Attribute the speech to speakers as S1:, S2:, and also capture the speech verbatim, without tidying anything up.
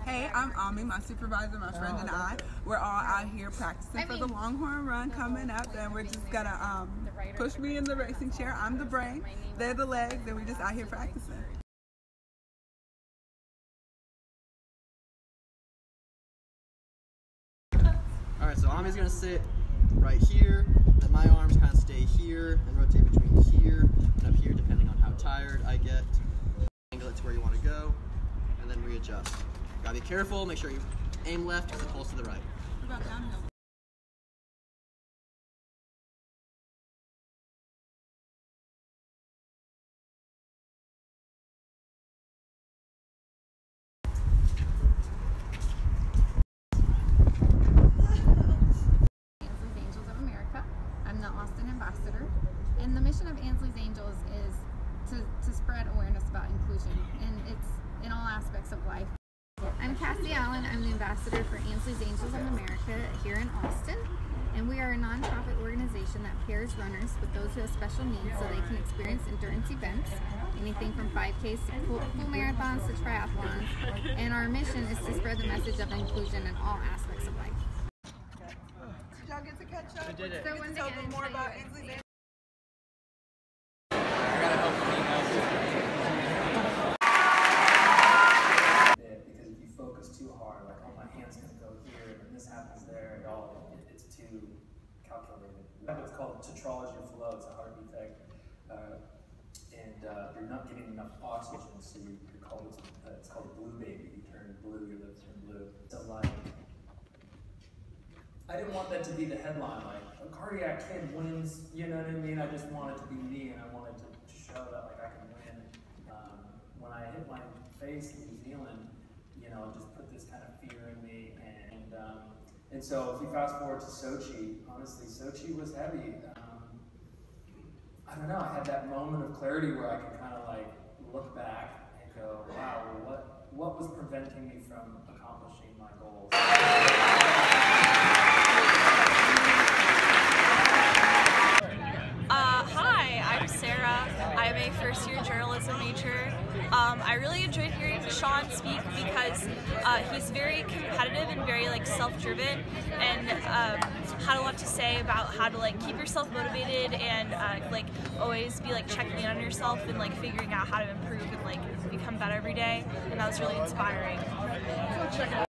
S1: Hey, I'm Ami, my supervisor, my friend, and I. We're all out here practicing for the Longhorn Run coming up, and we're just gonna um, push me in the racing chair. I'm the brain, they're the legs, and we're just out here practicing.
S2: All right, so Ami's gonna sit right here, and my arms kind of stay here and rotate between here and up here, depending on how tired I get. Angle it to where you want to go, and then readjust. Gotta be careful, make sure you aim left because it pulls to the right.
S1: What about downhill?
S3: Ansley's Angels of America. I'm the Austin ambassador, and the mission of Ansley's Angels is to, to spread awareness about inclusion, and it's in all aspects of life. I'm Cassie Allen. I'm the ambassador for Ansley's Angels of America here in Austin, and we are a nonprofit organization that pairs runners with those who have special needs so they can experience endurance events, anything from five Ks to full, full marathons to triathlons, and our mission is to spread the message of inclusion in all aspects of life.
S1: Did y'all get to catch up?
S2: I did it.
S1: So when tell them more about Ansley's Angels.
S4: Too hard, like oh my hand's gonna go here and this happens there, and all it, it's too calculated. It's called tetralogy of flow. It's a heart defect, uh, and uh, you're not getting enough oxygen, so you, you're called uh, it's called a blue baby. You turn blue, your lips turn blue. So like, I didn't want that to be the headline, like a cardiac kid wins. You know what I mean? I just wanted to be me, and I wanted to, to show that like I can win. Um, when I hit my face in New Zealand, you know, just put this kind of fear in me, and um, and so if you fast forward to Sochi, honestly, Sochi was heavy. Um, I don't know, I had that moment of clarity where I could kind of like look back and go, wow, well, what what was preventing me from accomplishing my goals?
S5: Uh, hi, I'm Sarah. I'm a first year journalism major. Um, I really enjoyed hearing Sean speak because uh, he's very competitive and very like self-driven, and um, had a lot to say about how to like keep yourself motivated and uh, like always be like checking in on yourself and like figuring out how to improve and like become better every day, and that was really inspiring.